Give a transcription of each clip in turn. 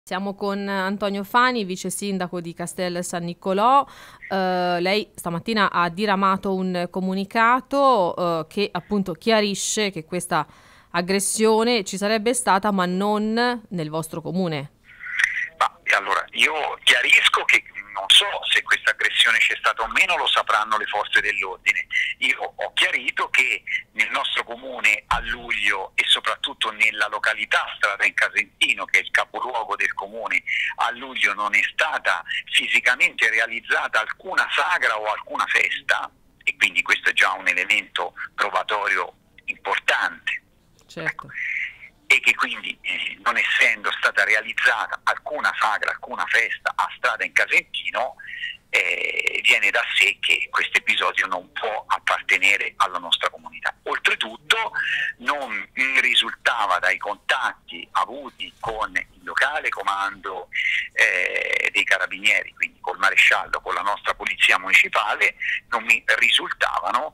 Siamo con Antonio Fani, vice sindaco di Castel San Niccolò. Lei stamattina ha diramato un comunicato che appunto chiarisce che questa aggressione ci sarebbe stata, ma non nel vostro comune. Ma allora, io chiarisco che non so se questa aggressione c'è stata o meno, lo sapranno le forze dell'ordine. Io ho chiarito che nel nostro comune a luglio e soprattutto nella località Strada in Casentino, che è il capoluogo del comune, a luglio non è stata fisicamente realizzata alcuna sagra o alcuna festa, e quindi questo è già un elemento probatorio importante. Ecco. Certo. E che quindi non essendo stata realizzata alcuna sagra, alcuna festa a Strada in Casentino, viene da sé che questo episodio non può appartenere alla nostra comunità. Oltretutto non mi risultava dai contatti avuti con il locale comando dei carabinieri, quindi col maresciallo, con la nostra polizia municipale, non mi risultavano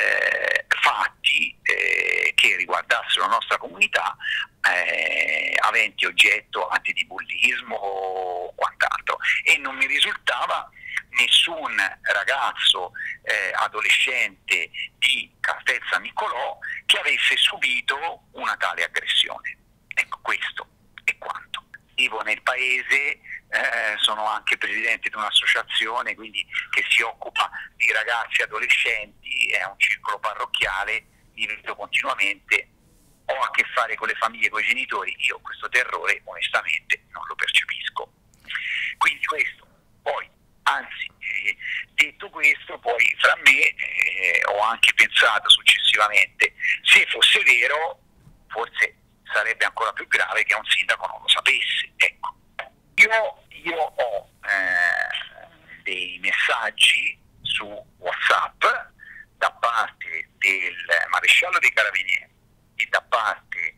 fatti che riguardassero la nostra comunità aventi oggetto antibullismo o quant'altro, e non mi risultava nessun ragazzo adolescente di Castel San Niccolò che avesse subito una tale aggressione. Ecco, questo è quanto. Vivo nel paese, sono anche presidente di un'associazione quindi che si occupa di ragazzi e adolescenti, è un circolo parrocchiale, li vedo continuamente, ho a che fare con le famiglie, con i genitori, io questo terrore onestamente non lo percepisco. Quindi questo, poi, anzi, detto questo, poi fra me ho anche pensato successivamente, se fosse vero, forse sarebbe ancora più grave che un sindaco non lo sapesse. Ecco. Io ho dei messaggi su WhatsApp da parte del maresciallo dei carabinieri e da parte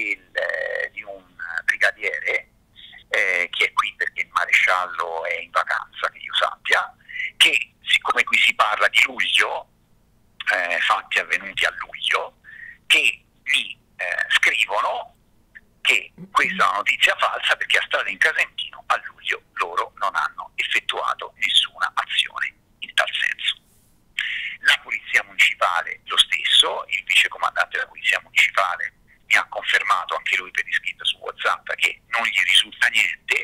di un brigadiere che è qui perché il maresciallo è in vacanza, che io sappia, che siccome qui si parla di luglio, fatti avvenuti a luglio, che mi scrivono che questa è una notizia falsa perché a Strada in Casentino a luglio loro non hanno effettuato nessuna azione in tal senso. La polizia municipale lo stesso, il vicecomandante della polizia municipale mi ha confermato anche lui per iscritto su WhatsApp che non gli risulta niente,